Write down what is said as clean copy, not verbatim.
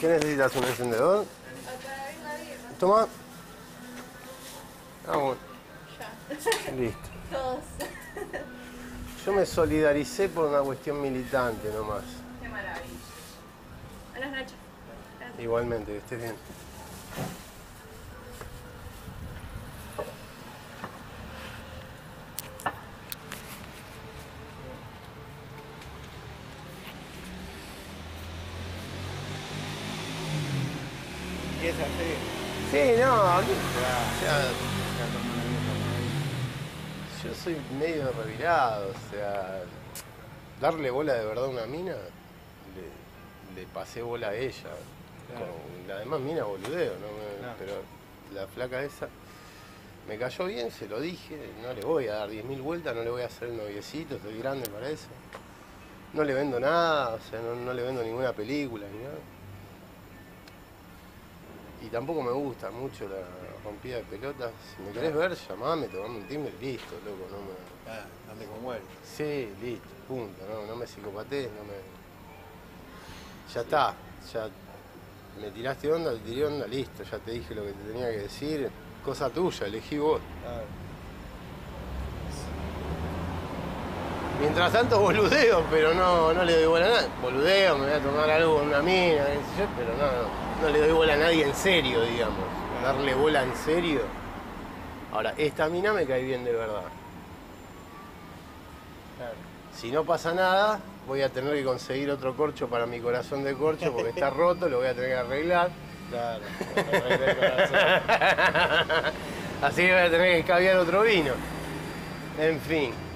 ¿Qué necesitas? ¿Un encendedor? Toma. Ah, bueno. Ya. Listo. Todos. Yo me solidaricé por una cuestión militante nomás. Qué maravilla. Buenas noches. Gracias. Igualmente, que estés bien. ¿Y es así? Sí, no, o sea, yo soy medio revirado, o sea, darle bola de verdad a una mina, le pasé bola a ella. Claro. Con la demás mina boludeo, ¿no? Claro. Pero la flaca esa me cayó bien, se lo dije, no le voy a dar 10.000 vueltas, no le voy a hacer el noviecito, estoy grande para eso. No le vendo nada, o sea, no le vendo ninguna película ni nada. Y tampoco me gusta mucho la rompida de pelotas. Si me querés ver, llamame, tomame un timbre y listo, loco. No me... Ah, no te conmueves. Sí, listo, punto. No me psicopatés, no me... Ya está, ya me tiraste onda, te tiré onda, listo. Ya te dije lo que te tenía que decir. Cosa tuya, elegí vos. Claro. Mientras tanto boludeo, pero no le doy bola a nadie. Boludeo, me voy a tomar algo con una mina, qué sé yo, pero no le doy bola a nadie en serio, digamos. Darle bola en serio. Ahora, esta mina me cae bien de verdad. Claro. Si no pasa nada, voy a tener que conseguir otro corcho para mi corazón de corcho porque está roto, lo voy a tener que arreglar. Claro. Cuando arregle el corazón. Así que voy a tener que escabiar otro vino. En fin.